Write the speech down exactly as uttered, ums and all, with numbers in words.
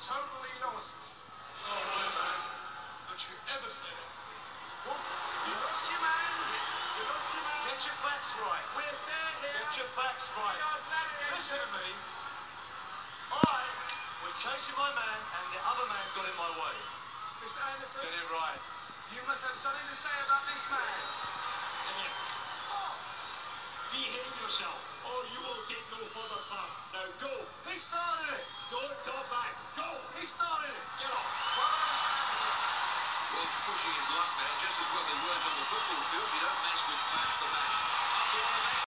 totally lost. Oh, right, man. Don't you ever say that. What? You lost your man? You lost your man? Get your facts right. We're fair here. Get your facts right. We are gladiators. Listen to me. I was chasing my man, and the other man got in my way. Mister Anderson, Get it right. you must have something to say about this man. Come here. Behave yourself, or you will get no further part. Now go. He started it. Don't go back. Go. He started it. Get off. Well, Mister Anderson. Wolves pushing his luck there, just as well as words on the football field. You don't mess with Flash the Mash.